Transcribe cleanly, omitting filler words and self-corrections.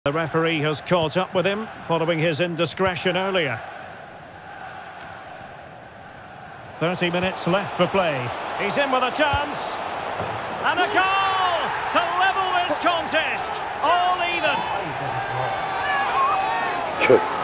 The referee has caught up with him following his indiscretion earlier. 30 minutes left for play. He's in with a chance. And a goal to level this contest. All even. Shoot.